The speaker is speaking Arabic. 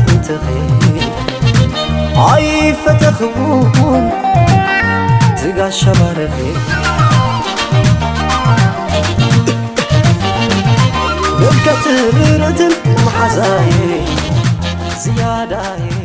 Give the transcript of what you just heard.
انتخي عاي فتخون زقا الشبارخي بكتر ردم محزاي زيادة